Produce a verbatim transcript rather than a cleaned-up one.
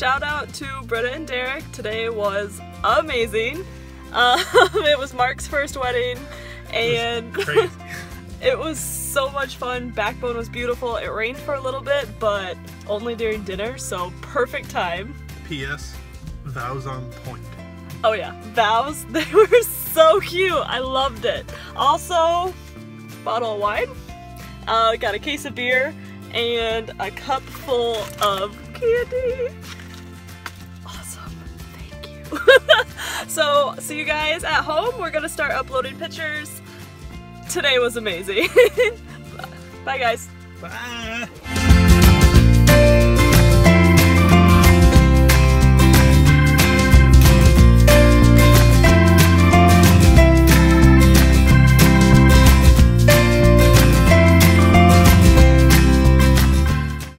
shout out to Brita and Derrick. Today was amazing. Um, it was Mark's first wedding, and it was crazy. It was so much fun. Backbone was beautiful. It rained for a little bit, but only during dinner, so perfect time. P S Vows on point. Oh yeah, vows. They were so cute. I loved it. Also, bottle of wine, uh, got a case of beer, and a cup full of candy. Awesome. Thank you. So, see you guys at home. We're gonna start uploading pictures. Today was amazing. Bye guys. Bye.